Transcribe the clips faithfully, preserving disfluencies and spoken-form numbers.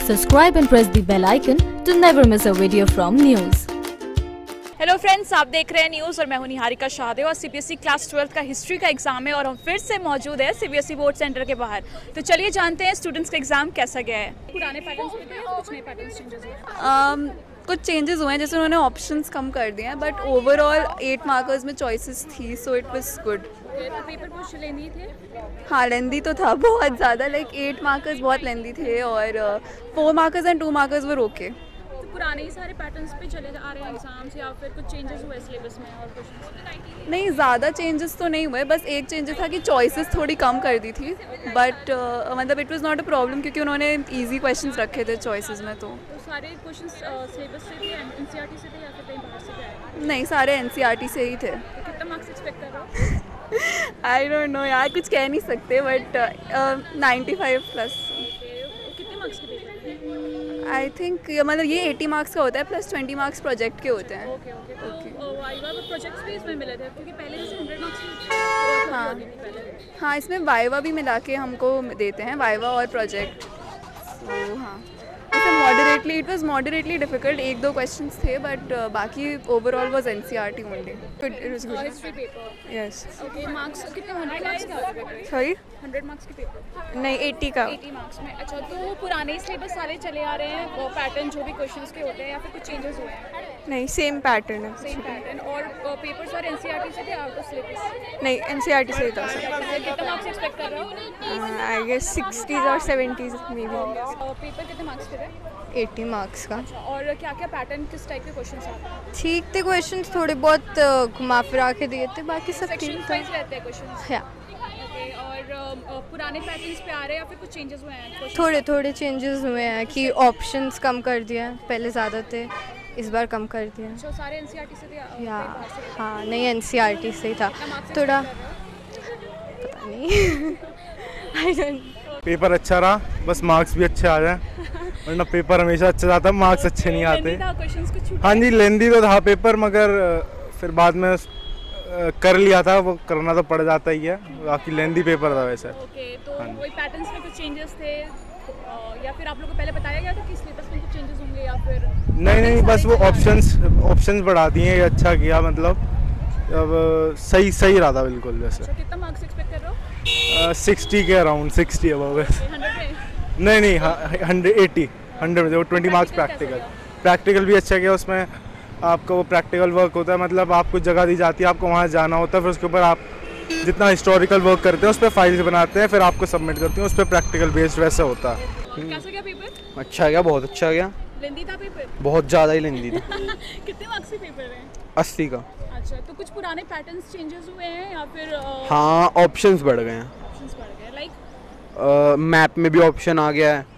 Subscribe and press the bell icon to never miss a video from news. Hello friends, आप देख रहे हैं news और मैं हूं निहारिका शाहदेव और सीबीएसई क्लास ट्वेल्थ का हिस्ट्री का एग्जाम है और हम फिर से मौजूद है सीबीएसई बोर्ड सेंटर के बाहर। तो चलिए जानते हैं स्टूडेंट्स का एग्जाम कैसा गया है। पुराने पैटर्न्स पे या कुछ नए पैटर्न्स चेंजेस हुए हैं? कुछ चेंजेस हुए हैं, जैसे उन्होंने ऑप्शंस कम कर दिए हैं, बट ओवरऑल एट मार्कर्स में चॉइसेस थी, सो इट वाज गुड। तो पेपर कुछ लेंदी थे? हाँ, लेंदी तो था बहुत ज़्यादा, लाइक एट मार्कर्स बहुत लेंदी थे और four markers and two markers were okay. तो पुराने ही सारे पैटर्न्स पे चले आ रहे हैं एग्जाम्स या फिर कुछ चेंजेस हुए सिलेबस में और क्वेश्चंस? नहीं, ज़्यादा चेंजेस तो नहीं हुए, बस एक चेंजेस था कि चॉइसेस थोड़ी कम कर दी थी, बट uh, मतलब it was not a problem क्योंकि उन्होंने इजी क्वेश्चंस रखे थे चॉइसेस में। तो, तो सारे क्वेश्चंस सिलेबस से थे, एनसीईआरटी से थे या फिर कहीं बाहर से आए? नहीं, सारे एनसीईआरटी से ही थे। तो कितना मार्क्स एक्सपेक्ट कर रहे हो? आई डोंट नो यार, कुछ कह नहीं सकते, बट नाइन्टी फाइव प्लस। कितने मार्क्स के पेपर? आई थिंक मतलब ये एटी मार्क्स का होता है प्लस ट्वेंटी मार्क्स प्रोजेक्ट के होते हैं। ओके ओके तो वाइवा में प्रोजेक्ट्स भी इसमें मिले थे क्योंकि पहले जैसे हंड्रेड मार्क्स की हाँ होती थी पहले। हाँ, इसमें वाइवा भी मिला के हमको देते हैं, वाइवा और प्रोजेक्ट। तो हाँ, इसे moderately it was moderately difficult, एक दो क्वेश्चंस थे, बट uh, बाकी overall was NCERT only. It was good. History paper? Yes. Okay, marks कितने? हंड्रेड मार्क्स के होते पेपर? सॉरी, हंड्रेड मार्क्स के पेपर? नहीं एटी का। एटी मार्क्स में। अच्छा, तो पुराने सिलेबस सारे चले आ रहे हैं, वो पैटर्न जो भी क्वेश्चंस के होते हैं या फिर कुछ चेंजेस हुए हैं? नहीं, सेम पैटर्न है। Same pattern. और पेपर्स और एनसीईआरटी से थे आउट ऑफ सिलेबस? नहीं, एनसीईआरटी से ही था। कितना मार्क्स एक्सपेक्ट कर रहे हो? आई गेस सिक्सटीज और सेवेंटीज मे बी। पेपर कितने मार्क्स के थे? एटी मार्क्स का। और क्या क्या पैटर्न, किस टाइप के क्वेश्चंस आते हैं? ठीक थे क्वेश्चंस, थोड़े बहुत uh, घुमा फिरा के दिए थे, बाकी सब सेक्शन ठीक वाइज था। रहते हैं क्वेश्चंस? या ओके, और अ, पुराने पैटर्न्स पे आ रहे हैं या फिर कुछ चेंजेस हुए हैं questions? थोड़े थोड़े चेंजेस हुए हैं कि ऑप्शंस कम कर दिया है, पहले ज़्यादा थे, इस बार कम कर दिया है। अच्छा, सारे एनसीईआरटी से थे या या कहीं बाहर से थे? हाँ, नहीं एनसीईआरटी से ही था। कितना marks थोड़ा expect कर रहे हो? पता नहीं आई डोंट। पेपर अच्छा रहा, बस मार्क्स भी अच्छे आ जाए, वरना पेपर हमेशा अच्छा जाता है, मार्क्स अच्छे नहीं आते। लेंदी था, questions कुछ छूटे? हाँ जी, लेंदी तो था पेपर, मगर फिर बाद में कर लिया था, वो करना तो पड़ जाता ही है, बाकी लेंदी पेपर था वैसे। ओके, तो वही पैटर्न्स में कुछ चेंजेस थे अ, या फिर आप लोगों को पहले बताया गया था कि सिलेबस में कुछ चेंजेस होंगे या फिर? नहीं नहीं, बस वो ऑप्शंस ऑप्शंस बढ़ा दिए, ये अच्छा किया, मतलब अब सही सही रहा था बिल्कुल वैसे। अच्छा, कितना मार्क्स एक्सपेक्ट कर रहे हो? सिक्सटी के अराउंड, सिक्सटी अब वैसे। हंड्रेड में? नहीं नहीं, हंड्रेड एटी हंड्रेड में, वो ट्वेंटी मार्क्स प्रैक्टिकल प्रैक्टिकल भी अच्छा किया। उसमें आपका वो प्रैक्टिकल वर्क होता है, मतलब आपको जगह दी जाती है, आपको वहाँ जाना होता है, फिर उसके ऊपर आप जितना हिस्टोरिकल वर्क करते हैं उस पर फाइल्स बनाते हैं, फिर आपको सबमिट करते हैं, उस पर प्रैक्टिकल बेस्ड वैसे होता है। कैसा गया पेपर? अच्छा गया, बहुत अच्छा गया। लेंदी था पेपर? बहुत ज़्यादा ही लेंदी था। कितने मार्क्स के पेपर हैं? अस्सी का। अच्छा, तो कुछ पुराने पैटर्न्स चेंजेस हुए हैं या फिर अ, हाँ, ऑप्शंस बढ़ गए हैं। ऑप्शंस बढ़ गए? लाइक मैप में भी ऑप्शन आ गया है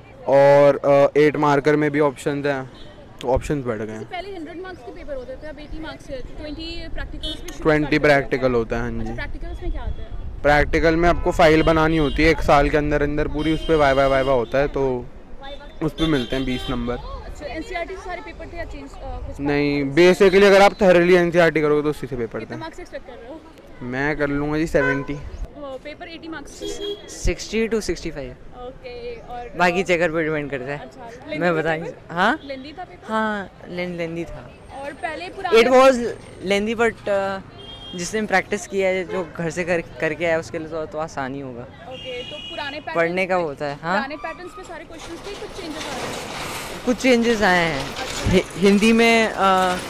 और एट मार्कर में भी ऑप्शन हैं, तो ऑप्शंस बढ़ गए हैं। पहले हंड्रेड मार्क्स के पेपर होते थे, अब एटी मार्क्स है, ट्वेंटी प्रैक्टिकल्स भी शुरू ट्वेंटी कर दिया प्रैक्टिकल है। होता है। हाँ जी, प्रैक्टिकल्स में क्या आता है? प्रैक्टिकल में आपको फाइल बनानी होती है एक साल के अंदर अंदर पूरी, उस पर वाइवा वाइवा होता है, तो उस पर मिलते हैं बीस नंबर। अच्छा, एनसीईआरटी से सारे पेपर थे या चेंज कुछ? नहीं, बेसिकली अगर आप थर्डली एनसीईआरटी करोगे तो उसी से पेपर कितने थे। मार्क्स एक्सपेक्ट कर रहे हो? मैं कर लूँगा जी सेवेंटी। पेपर एटी मार्क्स के हैं? Sixty two sixty five, okay, और बाकी चेकर पे डिपेंड करता है। अच्छा, मैं लेंदी था बताई पेपर? हाँ लेंदी था पेपर? हाँ, लें, लेंदी था। और पहले पुराने इट वाज लेंदी, बट जिसने प्रैक्टिस किया है, जो घर से कर करके आया, उसके लिए तो, तो आसानी होगा। ओके, तो पुराने पैटर्न्स पढ़ने का पे- होता है। हाँ, पुराने पैटर्न्स पे सारे क्वेश्चंस थे, कुछ चेंजेस आ रहे हैं? कुछ चेंजेस आए हैं। हि, हिंदी में आ,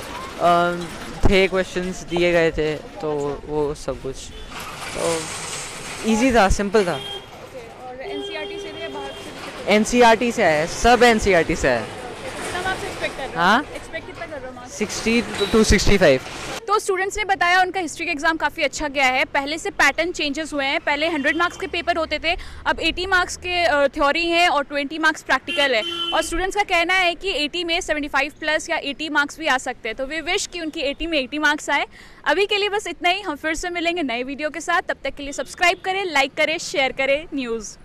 आ, थे क्वेश्चंस दिए गए थे, तो वो सब कुछ तो इजी था, सिंपल था। ओके, और एनसीईआरटी से थे या बाहर से थे? एनसीईआरटी से आया है, सब एनसीईआरटी से आया है। कितना मार्क्स एक्सपेक्ट कर रहे हो? हाँ? एक्सपेक्ट कितना कर रहे हो marks? Sixty two sixty five. तो स्टूडेंट्स ने बताया उनका हिस्ट्री का एग्जाम काफ़ी अच्छा गया है। पहले से पैटर्न चेंजेस हुए हैं, पहले हंड्रेड मार्क्स के पेपर होते थे, अब एटी मार्क्स के थ्योरी हैं और ट्वेंटी मार्क्स प्रैक्टिकल है। और स्टूडेंट्स का कहना है कि एटी में सेवेंटी फाइव प्लस या एटी मार्क्स भी आ सकते हैं, तो वे विश कि उनकी एटी में एटी मार्क्स आए। अभी के लिए बस इतना ही, हम फिर से मिलेंगे नए वीडियो के साथ। तब तक के लिए सब्सक्राइब करें, लाइक करें, शेयर करें न्यूज़।